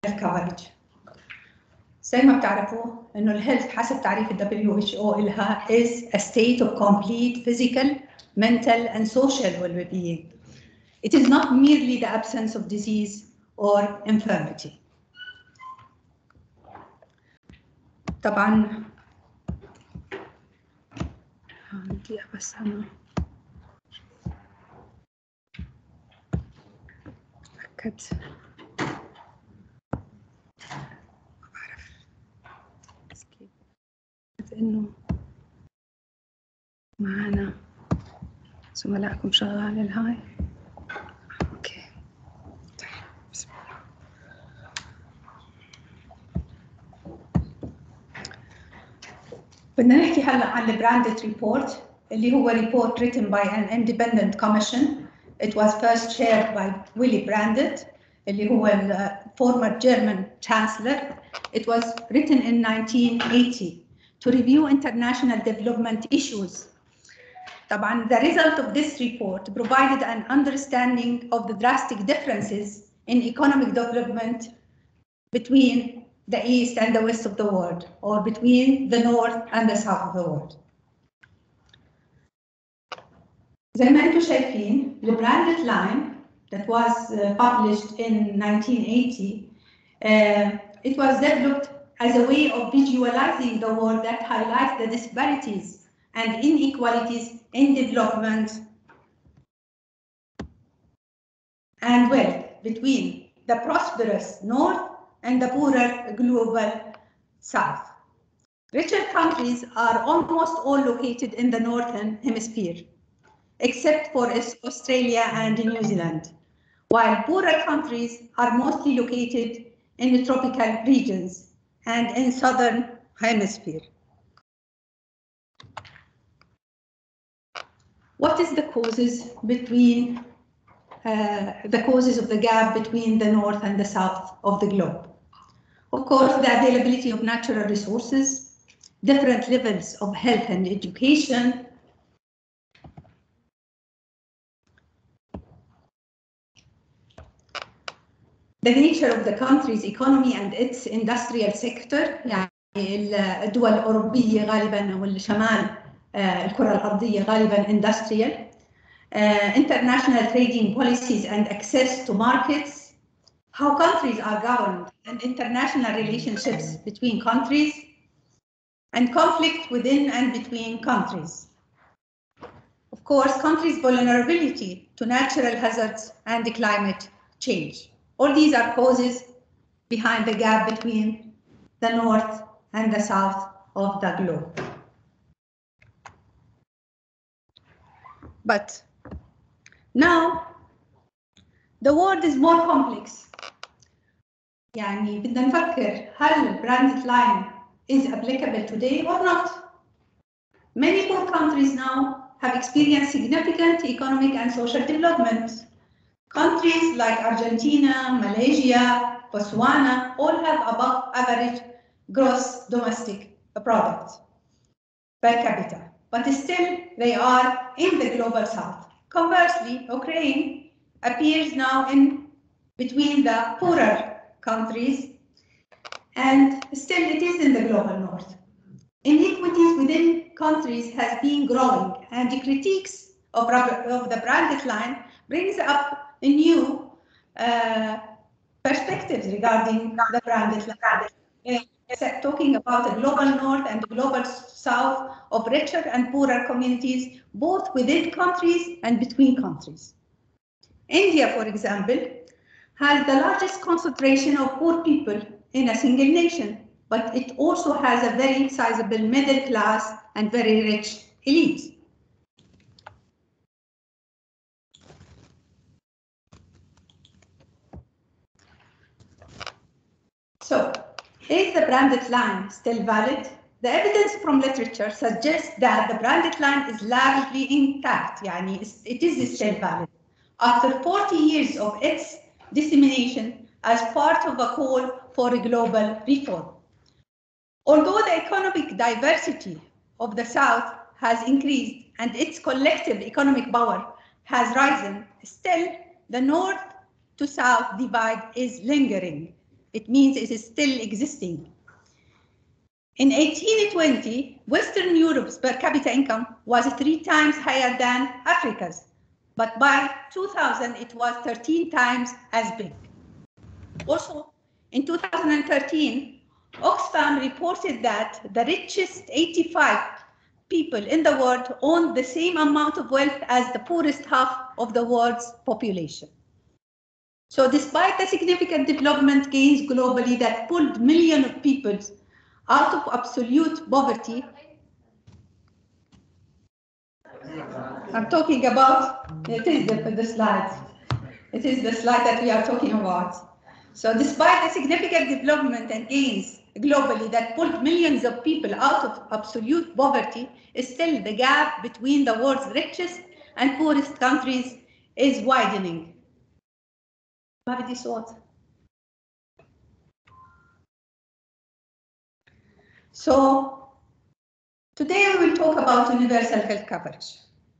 coverage. زي ما بتعرفوا إنه الهيلث حسب تعريف ال WHO إلها is a state of complete physical, mental and social well-being. It is not merely the absence of disease or infirmity. طبعاً بس أنا أكد إنه معنا زملائكم شغال الهاي. أوكي طيب بسم الله. بدنا نحكي هلا عن البراندد ريبورت اللي هو report written by an independent commission. It was first chaired by Willy Brandt اللي هو former German chancellor. It was written in 1980 to review international development issues. طبعاً the result of this report provided an understanding of the drastic differences in economic development between the east and the west of the world, or between the north and the south of the world. زي ما انتم شايفين, the Brandt line that was published in 1980, it was developed as a way of visualizing the world that highlights the disparities and inequalities in development and wealth between the prosperous north and the poorer global south. Richer countries are almost all located in the northern hemisphere, except for Australia and New Zealand, while poorer countries are mostly located in the tropical regions and in southern hemisphere. What is the causes between the causes of the gap between the north and the south of the globe? Of course, the availability of natural resources, different levels of health and education, the nature of the country's economy and its industrial sector. يعني الدول الأوروبية غالباً والشمال الكرة الأرضية غالباً industrial. International trading policies and access to markets, how countries are governed and international relationships between countries, and conflict within and between countries. Of course, countries' vulnerability to natural hazards and climate change. All these are causes behind the gap between the north and the south of the globe. But now, the world is more complex. يعني بدنا نفكر هل Brandt line is applicable today or not? Many poor countries now have experienced significant economic and social development. Countries like Argentina, Malaysia, Botswana all have above average gross domestic product per capita, but still they are in the global south. Conversely, Ukraine appears now in between the poorer countries, and still it is in the global north. Inequities within countries has been growing, and the critiques of the Brandt line brings up a new perspectives regarding the Brandt line. Talking about the global north and the global south of richer and poorer communities, both within countries and between countries. India, for example, has the largest concentration of poor people in a single nation, but it also has a very sizable middle class and very rich elite. So, is the Brandt line still valid? The evidence from literature suggests that the Brandt line is largely intact, يعني it is still valid. After 40 years of its dissemination as part of a call for a global reform. Although the economic diversity of the South has increased and its collective economic power has risen, still the North to South divide is lingering. It means it is still existing. In 1820, Western Europe's per capita income was 3 times higher than Africa's, but by 2000 it was 13 times as big. Also, in 2013, Oxfam reported that the richest 85 people in the world owned the same amount of wealth as the poorest half of the world's population. So despite the significant development gains globally that pulled millions of people out of absolute poverty, I'm talking about, it is the slide. It is the slide that we are talking about. So despite the significant development and gains globally that pulled millions of people out of absolute poverty, still the gap between the world's richest and poorest countries is widening. So today we will talk about universal health coverage.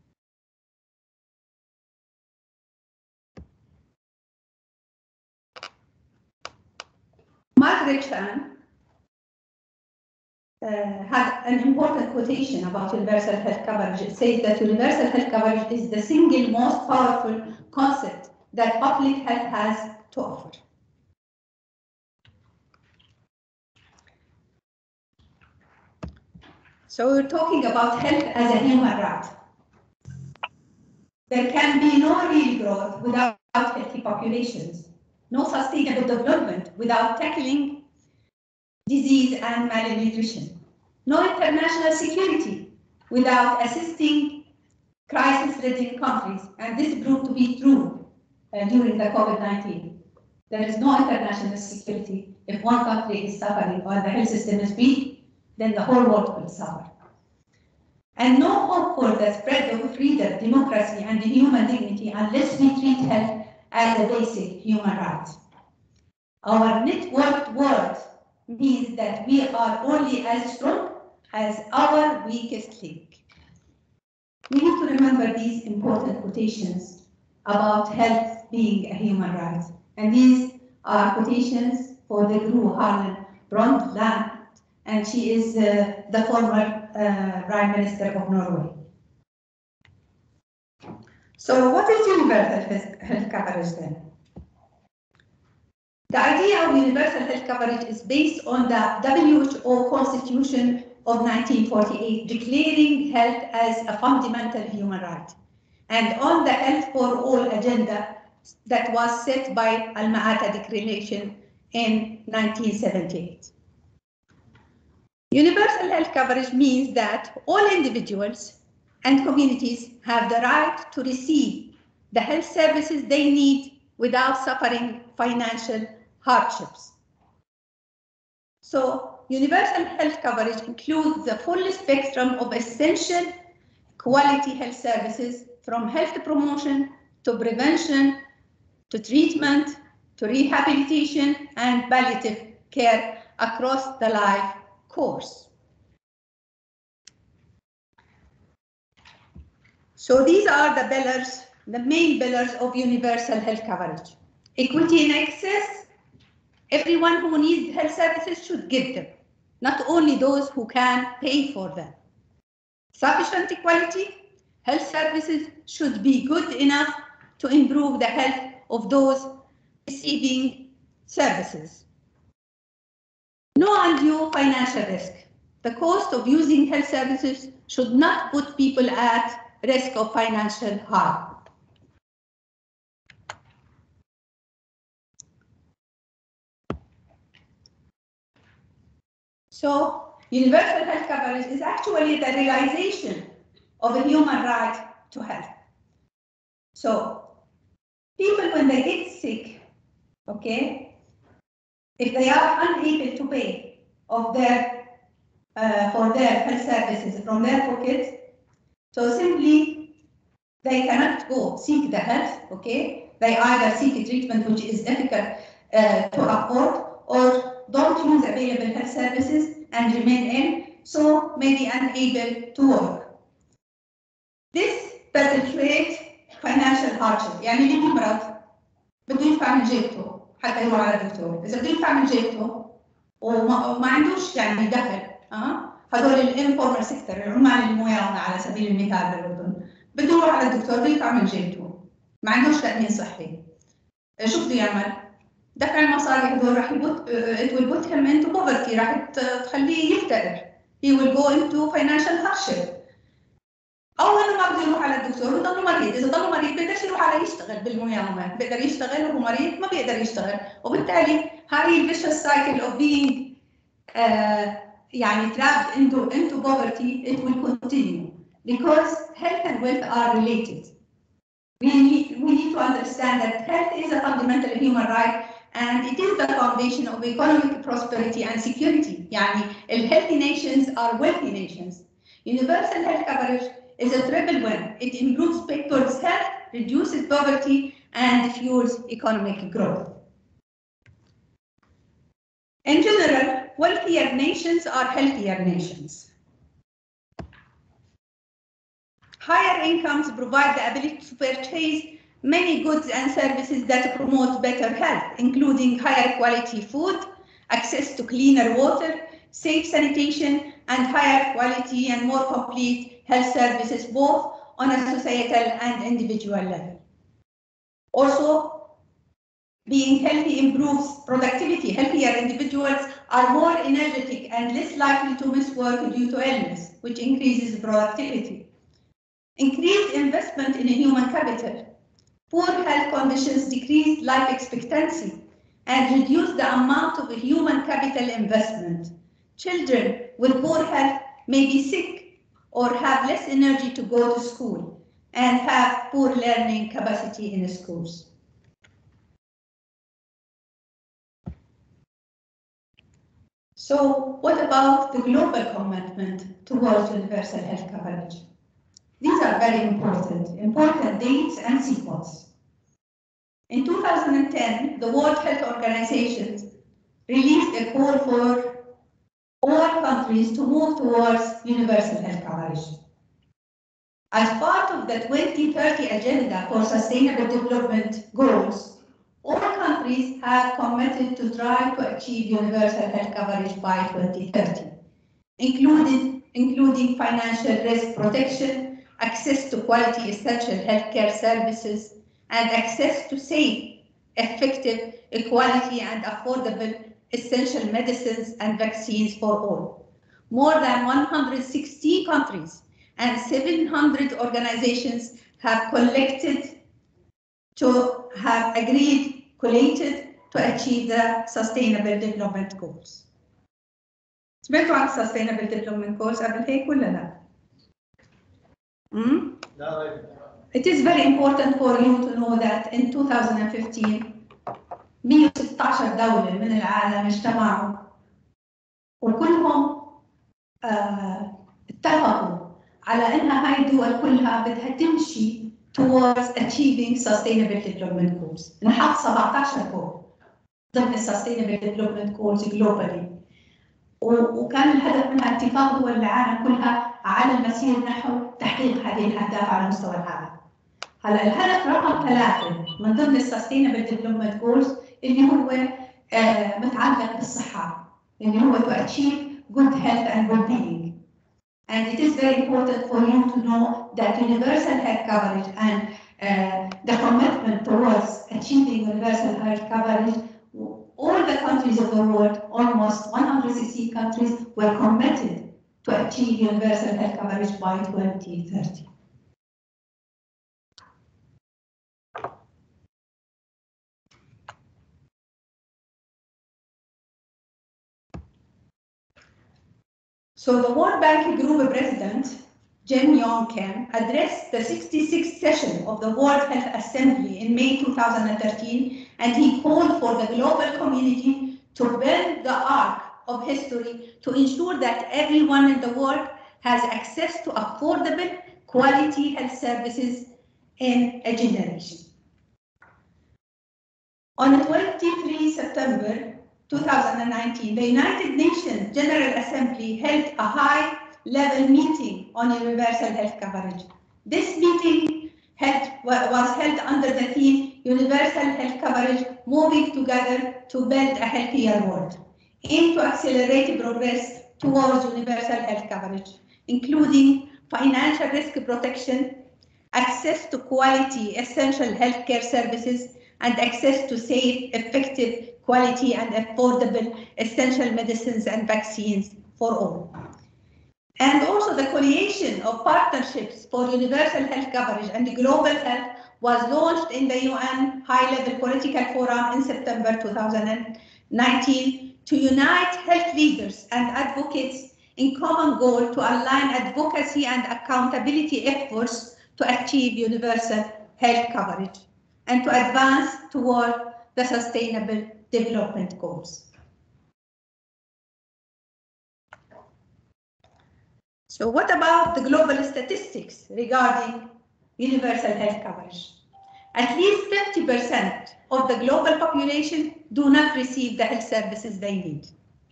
Margaret Chan had an important quotation about universal health coverage. It says that universal health coverage is the single most powerful concept that public health has to offer. So we're talking about health as a human right. There can be no real growth without healthy populations, no sustainable development without tackling disease and malnutrition, no international security without assisting crisis-ridden countries, and this proved to be true during the COVID-19. There is no international security. If one country is suffering or the health system is weak, then the whole world will suffer. And no hope for the spread of freedom, democracy, and human dignity unless we treat health as a basic human right. Our networked world means that we are only as strong as our weakest link. We need to remember these important quotations about health being a human right. And these are quotations for the Gro Harlem Brundtland, and she is the former Prime Minister of Norway. So what is universal health coverage then? The idea of universal health coverage is based on the WHO Constitution of 1948, declaring health as a fundamental human right, and on the Health for All agenda that was set by Alma-Ata Declaration in 1978. Universal health coverage means that all individuals and communities have the right to receive the health services they need without suffering financial hardships. So, universal health coverage includes the full spectrum of essential quality health services, from health promotion to prevention to treatment to rehabilitation and palliative care across the life course. So these are the pillars, the main pillars of universal health coverage. Equity in access. Everyone who needs health services should get them, not only those who can pay for them. Sufficient equality. Health services should be good enough to improve the health of those receiving services. No undue financial risk. The cost of using health services should not put people at risk of financial harm. So, universal health coverage is actually the realization of a human right to health. So, people when they get sick, okay, if they are unable to pay of their for their health services from their pockets, so simply they cannot go seek the health, okay? They either seek a treatment which is difficult to afford, or don't use available health services and remain in, so may be unable to work. This perpetuates financial hardship. يعني اللي بيمرض بده يدفع من جيبته حتى يروح على الدكتور. اذا بده يدفع من جيبته وما عندوش يعني دخل، هذول الانفورمال سيكتور، العمال الميامه على سبيل المثال بالاردن، بده يروح على الدكتور بده يدفع من جيبته، ما عندوش تامين صحي. شو بده يعمل؟ دفع المصاري هدول راح يبوت it will put him into poverty، راح تخليه يفتقر. he will go into financial hardship. او انه ما بده يروح على الدكتور وضله مريض، اذا ضله مريض بيقدرش يروح على يشتغل بالميامه، بيقدر يشتغل وهو مريض ما بيقدر يشتغل، وبالتالي هاي الفيشوس سايكل اوف being يعني trapped into poverty it will continue because health and wealth are related. We need to understand that health is a fundamental human right and it is the foundation of economic prosperity and security. يعني healthy nations are wealthy nations. Universal health coverage is a triple win. It improves people's health, reduces poverty, and fuels economic growth. In general, wealthier nations are healthier nations. Higher incomes provide the ability to purchase many goods and services that promote better health, including higher quality food, access to cleaner water, safe sanitation, and higher quality and more complete health services, both on a societal and individual level. Also, being healthy improves productivity. Healthier individuals are more energetic and less likely to miss work due to illness, which increases productivity. Increased investment in human capital. Poor health conditions decrease life expectancy and reduce the amount of human capital investment. Children with poor health may be sick or have less energy to go to school and have poor learning capacity in schools. So what about the global commitment towards universal health coverage? These are very important dates and sequence. In 2010, the World Health Organization released a call for all countries to move towards universal health coverage. As part of the 2030 Agenda for Sustainable Development Goals, all countries have committed to try to achieve universal health coverage by 2030, including financial risk protection, access to quality essential healthcare services, and access to safe, effective, equality, and affordable essential medicines and vaccines for all. More than 160 countries and 700 organizations have collated to achieve the Sustainable Development Goals. سمعتوا عن Sustainable Development Goals قبل هيك ولا لا؟ It is very important for you to know that in 2015 116 دولة من العالم اجتمعوا وكلهم اتفقوا على انها هاي الدول كلها بدها تمشي towards achieving sustainable development goals. نحط 17 goal ضمن sustainable development goals globally. وكان الهدف منها اتفاق دول العالم كلها على المسير نحو تحقيق هذه الاهداف على مستوى العالم. هلا الهدف رقم 3 من ضمن السستينبل ديفلوبمنت جولز اللي هو متعلق بالصحه، اللي هو to achieve good health and well-being. And it is very important for you to know that universal health coverage and the commitment towards achieving universal health coverage, all the countries of the world, almost 160 countries, were committed to achieve universal health coverage by 2030. So the World Bank Group President, Jim Yong Kim, addressed the 66th session of the World Health Assembly in May 2013, and he called for the global community to bend the arc of history to ensure that everyone in the world has access to affordable, quality health services in a generation. On 23 September 2019, the United Nations General Assembly held a high-level meeting on universal health coverage. This meeting helped was held under the theme Universal Health Coverage, Moving Together to Build a Healthier World, aimed to accelerate progress towards universal health coverage, including financial risk protection, access to quality essential healthcare services, and access to safe, effective, quality, and affordable essential medicines and vaccines for all. And also the coalition of partnerships for universal health coverage and global health was launched in the UN High-Level Political Forum in September 2019 to unite health leaders and advocates in common goal to align advocacy and accountability efforts to achieve universal health coverage and to advance toward the Sustainable Development Goals. So what about the global statistics regarding universal health coverage? At least 50% of the global population do not receive the health services they need.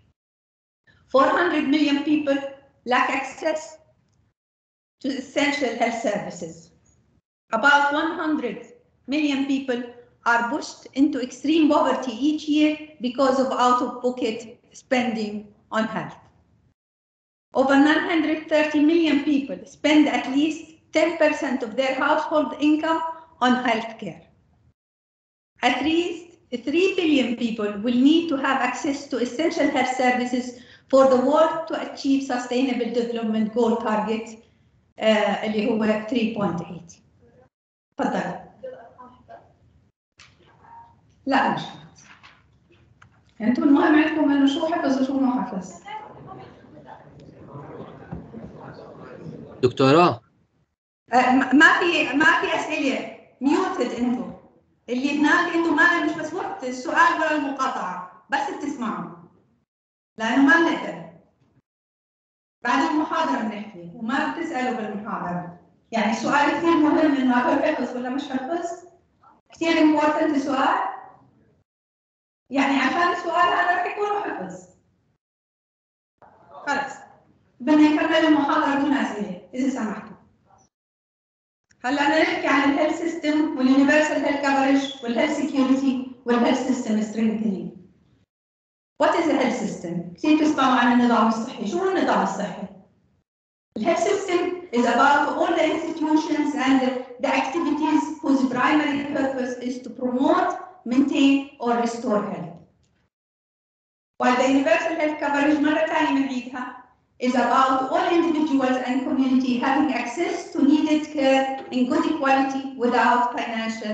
400 million people lack access to essential health services. About 100 million people are pushed into extreme poverty each year because of out-of-pocket spending on health. Over 930 million people spend at least 10% of their household income on healthcare. At least 3 billion people will need to have access to essential health services for the world to achieve Sustainable Development Goal target اللي هو 3.8. تفضل. لا مش حفظ. انتم المهم عندكم انه شو حفظ وشو ما حفظ. دكتوراه ما في اسئله ميوتد انتم اللي هناك انتم ما مش بس وقت السؤال ولا المقاطعه بس بتسمعوا لانه ما بنقدر بعد المحاضره بنحكي وما بتسالوا بالمحاضره يعني السؤال كثير مهم انه هذا حفظ ولا مش حفظ كثير امبورتنت السؤال يعني عشان السؤال هذا رح يكون حفظ خلص بدنا نكمل المحاضره بدون اسئله اذا سمحتوا هلا انا نحكي عن الهيلث سيستم واليونيفرسال هيلث كفرج والهيلث سكيورتي والهيلث سيستم سترينثنينج. وات از هيلث سيستم؟ كثير تسمعوا عن النظام الصحي، شو هو النظام الصحي؟ الهيلث سيستم is about all the institutions and the activities whose primary purpose is to promote, maintain or restore health. While the universal health coverage مرة ثانية بنعيدها is about all individuals and community having access to needed care in good quality without financial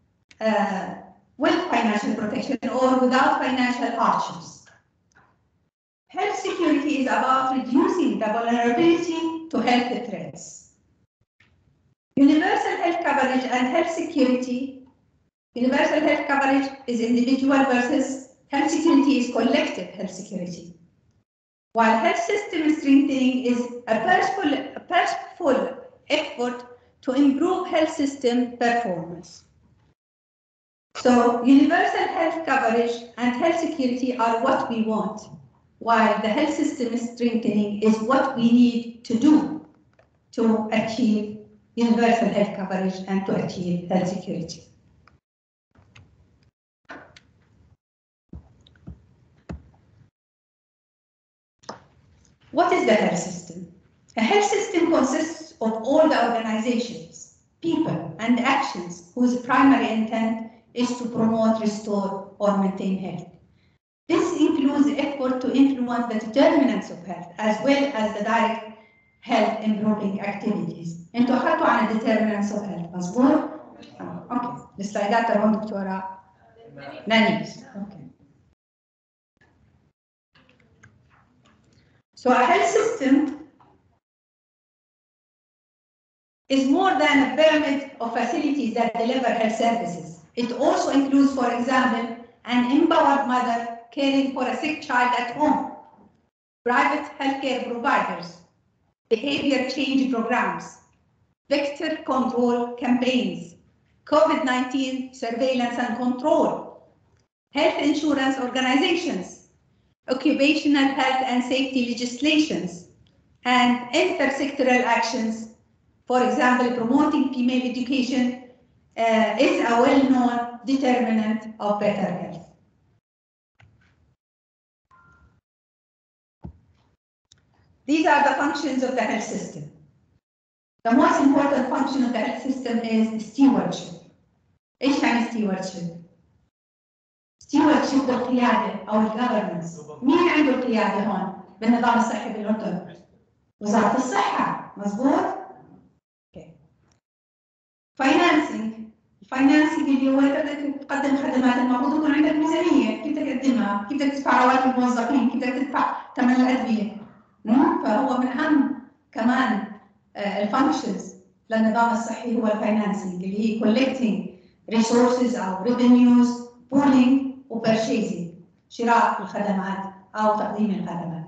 protection or without financial hardships. Health security is about reducing the vulnerability to health threats. Universal health coverage and health security. Universal health coverage is individual versus health security is collective health security. While health system strengthening is a purposeful effort to improve health system performance. So universal health coverage and health security are what we want, while the health system strengthening is what we need to do to achieve universal health coverage and to achieve health security. What is the health system? A health system consists of all the organizations, people, and actions whose primary intent is to promote, restore, or maintain health. This includes the effort to influence the determinants of health as well as the direct health improving activities. انتوا اخذتوا عن determinants of health مظبوط؟ اوكي السلايدات تبعون دكتورة نانيس. اوكي. So a health system is more than a pyramid of facilities that deliver health services. It also includes, for example, an empowered mother caring for a sick child at home, private healthcare providers, behavior change programs, vector control campaigns, COVID-19 surveillance and control, health insurance organizations, occupational health and safety legislations, and intersectoral actions, for example, promoting female education, is a well-known determinant of better health. These are the functions of the health system. The most important function of the health system is stewardship. ايش يعني stewardship؟ stewardship بالقيادة أو الجفرنس. مين عنده القيادة هون بالنظام الصحي بالأردن؟ وزارة الصحة، مظبوط؟ اوكي. financing اللي هو تقدم خدمات المفروض يكون عندك ميزانية، كيف بدك تقدمها؟ كيف بدك تدفع رواتب الموظفين؟ كيف بدك تدفع ثمن الأدوية؟ فهو من أهم كمان الفانكشنز للنظام الصحي هو الفاينانسينج اللي هي collecting resources أو revenues, pooling و purchasing، شراء الخدمات أو تقديم الخدمات.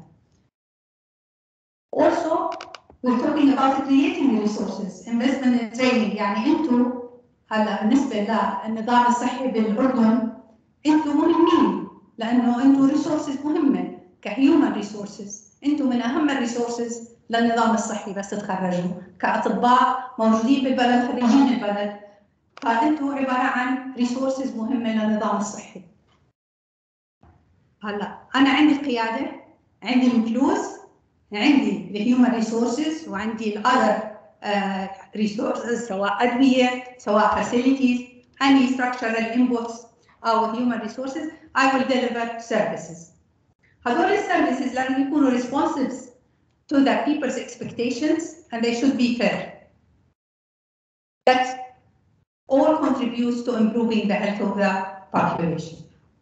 Also, we're talking about creating resources, investment and training. يعني أنتم هلا بالنسبة للنظام الصحي بالأردن أنتم مهمين لأنه أنتم resources مهمة كhuman resources. أنتم من أهم الريسورسز للنظام الصحي بس تتخرجوا كأطباء موجودين بالبلد خريجين البلد، فأنتم عبارة عن ريسورسز مهمة للنظام الصحي. هلا أنا عندي القيادة، عندي الفلوس، عندي الهيومن ريسورسز، وعندي الأذر ريسورسز سواء أدوية سواء facilities any structural inputs أو human resources. I will deliver services. هذول السيرفيسز لازم يكونوا responsive to the people's expectations and they should be fair. That all contributes to improving the health of the population.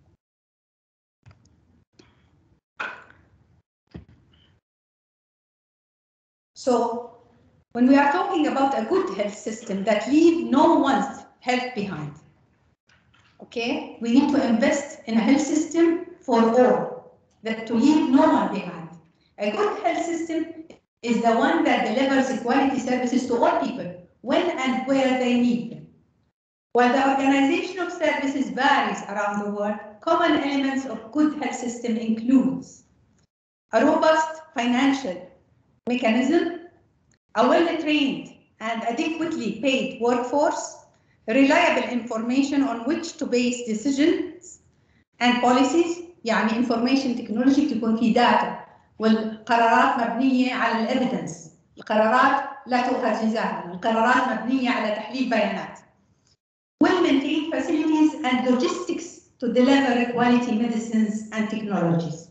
So, when we are talking about a good health system that leaves no one's health behind, okay, we need to invest in a health system for all, that to leave no one behind. A good health system is the one that delivers quality services to all people when and where they need them. While the organization of services varies around the world, common elements of good health system includes a robust financial mechanism, a well-trained and adequately paid workforce, reliable information on which to base decisions and policies. يعني information technology تكون في data والقرارات مبنية على الإيفيدنس، القرارات لا تؤخذ جزاءً، القرارات مبنية على تحليل بيانات. Well-maintained facilities and logistics to deliver quality medicines and technologies.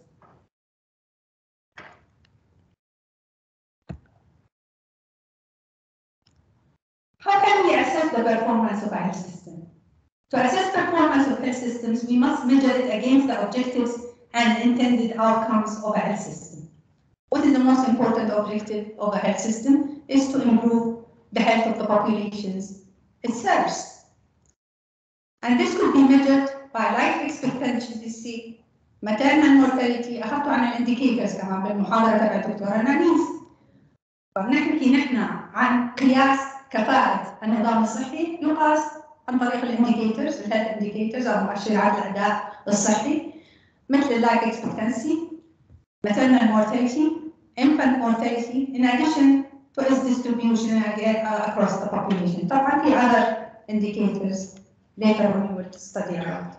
How can we assess the performance of a health system? To assess performance of health systems, we must measure it against the objectives and intended outcomes of a health system. What is the most important objective of a health system? Is to improve the health of the populations it serves. And this could be measured by life expectancy, maternal mortality. أخذتوا عن الindicators كمان بالمحاضرة تبع الدكتورة نانيس. فبنحكي نحن عن قياس كفاءة النظام الصحي يقاس عن طريق الانديكيتورز، الهيلث انديكيتورز أو مؤشرات الأداء الصحي مثل اللايف اكسبكتنسي، maternal mortality, infant mortality, in addition to its distribution across the population. طبعا في other indicators later on we will study about.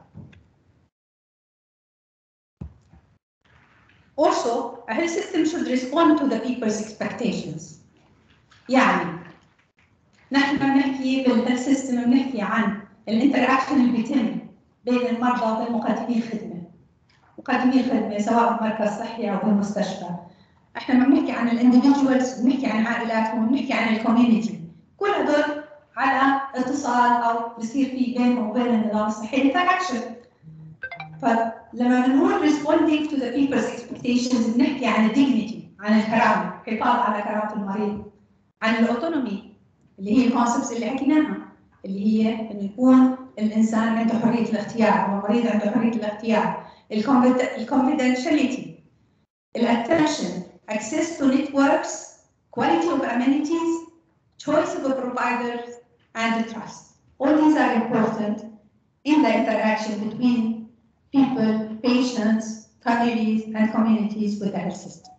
Also, a health system should respond to the people's expectations. يعني نحن بنحكي بالهيلث سيستم بنحكي عن الانتراكشن اللي بيتم بين المرضى وبين مقدمي الخدمه. مقدمي الخدمه سواء بمركز صحي او بالمستشفى. احنا ما بنحكي عن الانديفيدوالز، بنحكي عن عائلاتهم، بنحكي عن الكوميونتي. كل هدول على اتصال او بصير في بينهم وبين النظام الصحي انتراكشن. فلما بنقول responding to the people's expectations بنحكي عن dignity، عن الكرامه، حفاظ على كرامه المريض، عن الاوتونومي اللي هي الكونسبتس اللي حكيناها، اللي هي انه يكون الانسان عنده حريه الاختيار او المريض عنده حريه الاختيار، الكونفيدنشاليتي، الاتنشن، access to networks, quality of amenities, choice of a provider, and trust. All these are important in the interaction between people, patients, families, and communities with the health system.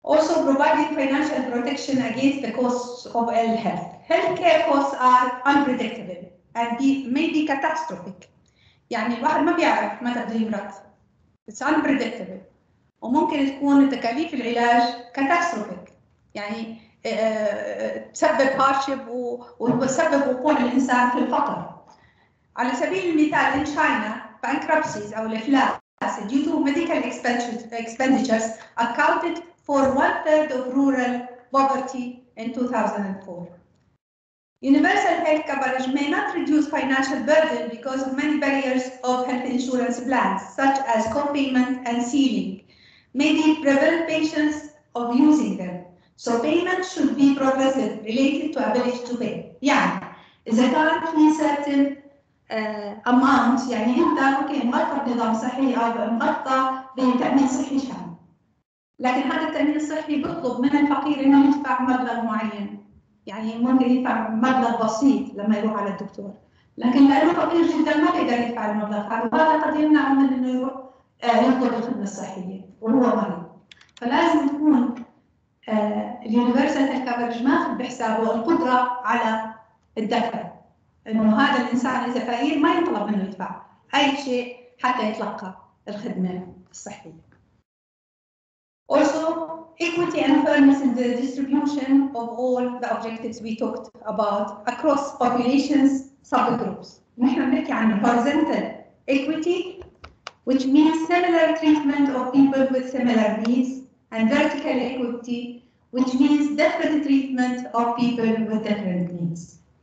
Also providing financial protection against the costs of ill health. Healthcare costs are unpredictable and may be catastrophic. يعني الواحد ما بيعرف متى بده يمرض. It's unpredictable. وممكن تكون تكاليف العلاج catastrophic. يعني تسبب hardship وتسبب وقوع الإنسان في الفقر. على سبيل المثال in China bankruptcies أو الإفلاس due to medical expenditures accounted for 1/3 of rural poverty in 2004. Universal health coverage may not reduce financial burden because of many barriers of health insurance plans, such as co-payment and ceiling, may prevent patients of using them. So payment should be progressive, related to ability to pay. يعني إذا كان في certain amount، يعني أنت ممكن مغطى بنظام صحي أو مغطى بتأمين صحي شامل، لكن هذا التأمين الصحي بيطلب من الفقير إنه يدفع مبلغ معين، يعني ممكن يدفع مبلغ بسيط لما يروح على الدكتور، لكن لأنه فقير جدا ما بيقدر يدفع المبلغ هذا، وهذا قد يمنعه من إنه يروح يطلب الخدمة الصحية وهو مريض. فلازم تكون اليونيفرسال هيلث كفرج ماخذ بحسابه القدرة على الدفع، إنه هذا الإنسان إذا فقير ما يطلب منه يدفع أي شيء حتى يتلقى الخدمة الصحية. Also, equity and fairness in the distribution of all the objectives we talked about across populations subgroups. نحن بنحكي عن horizontal equity, which means similar treatment of people with similar needs, and vertical equity, which means different treatment of people with different needs.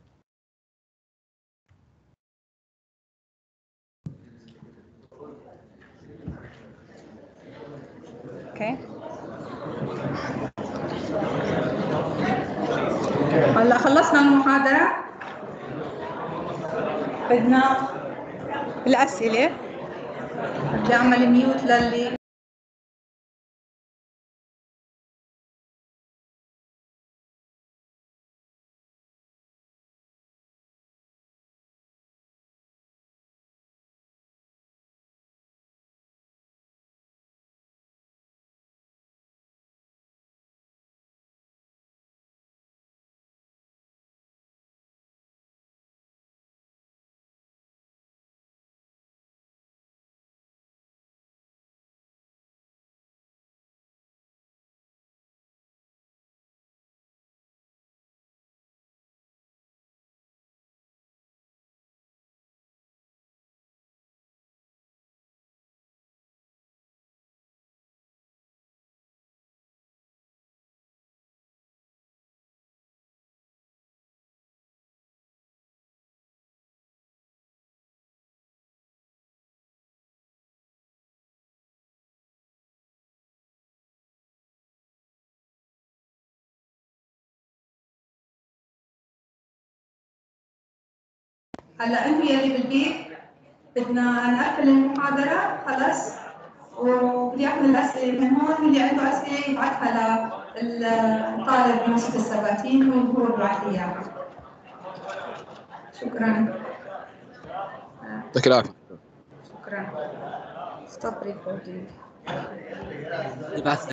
Okay. هلا خلصنا المحاضرة، بدنا الأسئلة. بدي أعمل ميوت للي هلا انتم يلي بالبيت بدنا نقفل المحاضرة خلص، وبدي اخذ الأسئلة من هون، واللي عنده أسئلة يبعثها للطالب بمؤسسة السباتين وهو بيبعث اياها. شكرا. يعطيك العافية. شكرا. Stop recording.